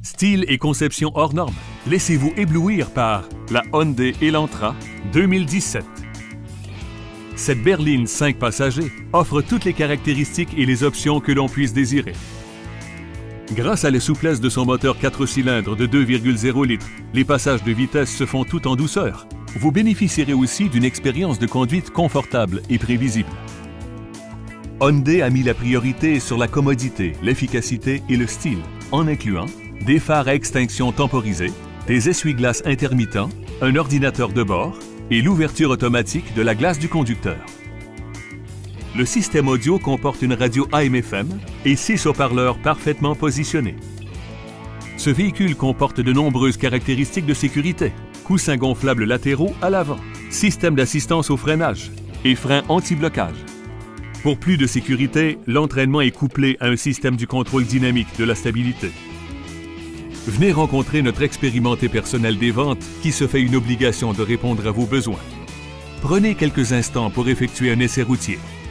Style et conception hors normes. Laissez-vous éblouir par la Hyundai Elantra 2017. Cette berline 5 passagers offre toutes les caractéristiques et les options que l'on puisse désirer. Grâce à la souplesse de son moteur 4 cylindres de 2,0 litres, les passages de vitesse se font tout en douceur. Vous bénéficierez aussi d'une expérience de conduite confortable et prévisible. Hyundai a mis la priorité sur la commodité, l'efficacité et le style, en incluant des phares à extinction temporisée, des essuie-glaces intermittents, un ordinateur de bord et l'ouverture automatique de la glace du conducteur. Le système audio comporte une radio AM/FM et 6 haut-parleurs parfaitement positionnés. Ce véhicule comporte de nombreuses caractéristiques de sécurité. Coussins gonflables latéraux à l'avant, système d'assistance au freinage et freins anti-blocage. Pour plus de sécurité, l'entraînement est couplé à un système du contrôle dynamique de la stabilité. Venez rencontrer notre expérimenté personnel des ventes qui se fait une obligation de répondre à vos besoins. Prenez quelques instants pour effectuer un essai routier.